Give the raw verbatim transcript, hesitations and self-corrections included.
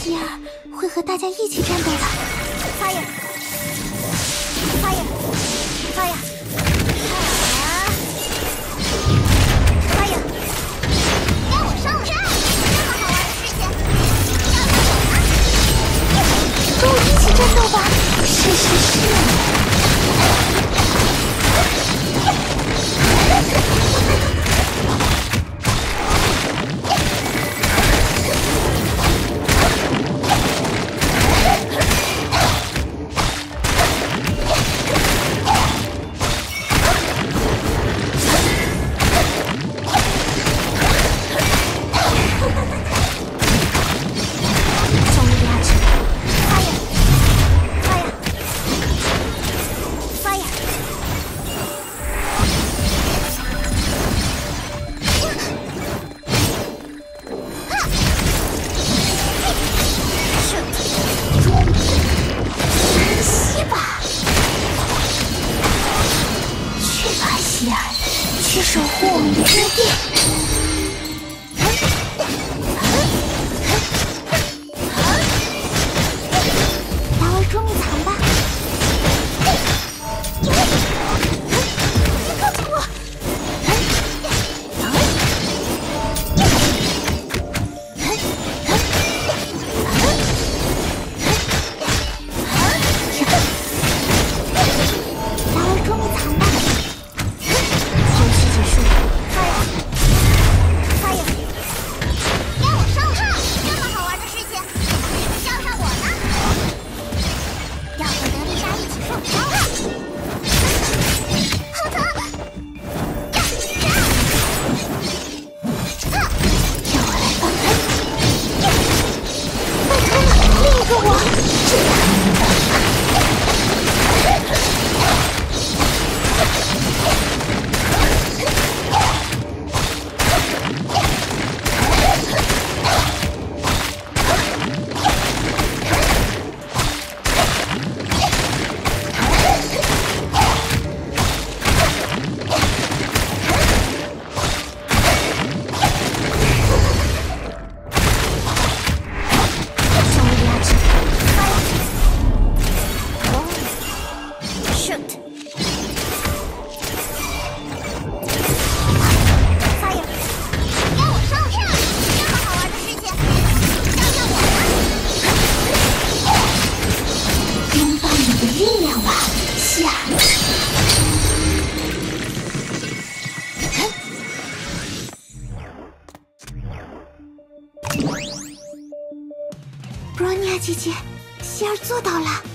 希儿会和大家一起战斗的。Fire! Fire! Fire! Fire! 该我上阵！这么好玩的事情，要看我了！跟我一起战斗吧！是是是。 去守护我们的基地。来玩捉迷藏吧！别靠近我！来玩捉迷藏吧！ 布罗尼亚姐姐，希儿做到了。